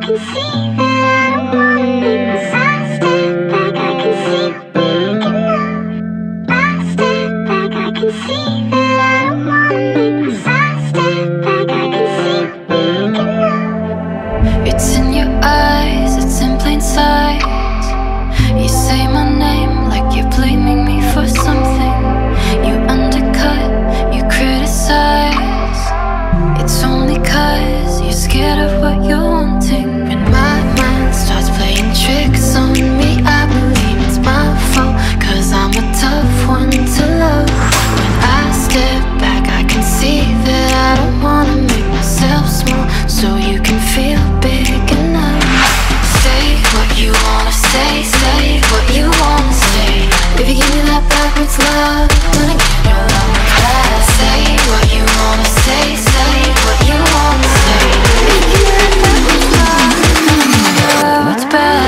It's in your eyes, it's in plain sight. You say my name like you're blaming me for something. You undercut, you criticize. It's only 'cause you're scared of what you're wanting. When my mind starts playing tricks on me, I believe it's my fault, 'cause I'm a tough one to love. When I step back, I can see that I don't wanna make myself small, so you can feel big enough. Say what you wanna say what you wanna say. If you give me that backwards love, then I give your love back. Say what you wanna say what you wanna say. If you give me that backwards love, then I give your love back.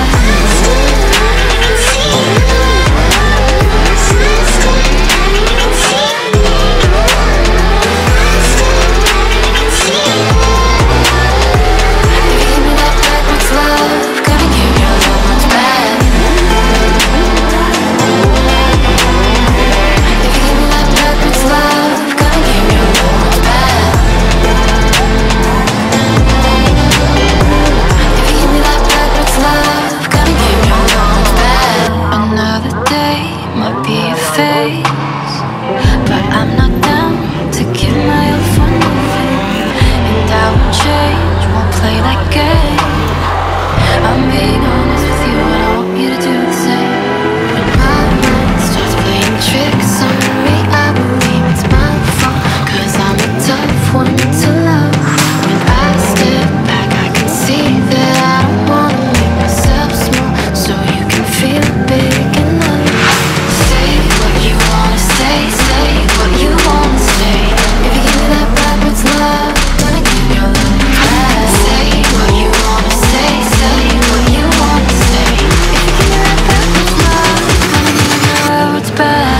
But I'm not down to give my all for nothing, and I won't change, won't play that game. I'm being honest with you and I want you to do the same. When my mind starts playing tricks on me, I believe it's my fault, 'cause I'm a tough one to love. When I step back, I can see that I don't wanna make myself small, so you can feel big enough. Say what you wanna say what you wanna say. If you give me that backwards love, then I give your love back. Say what you wanna say what you wanna say. If you give me that backwards love, then I give your love back.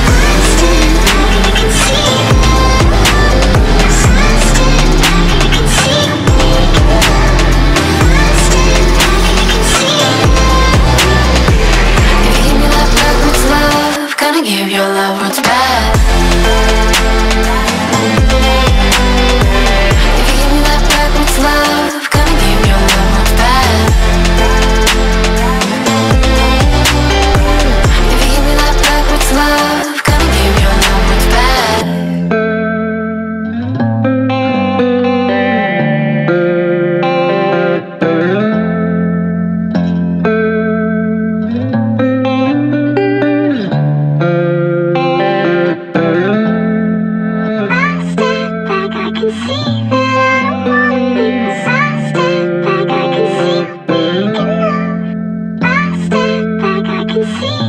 Gonna give your love what's bad. If you give me that backwards love, gonna give your love what's bad. If you give me that backwards love, gonna give your love what's bad. See